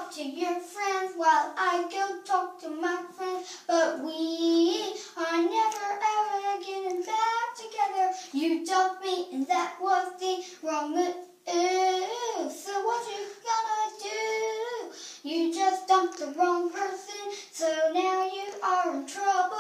talk to your friends while I go talk to my friends. But we are never ever getting back together. You dumped me and that was the wrong move. So what you gonna do? You just dumped the wrong person, so now you are in trouble.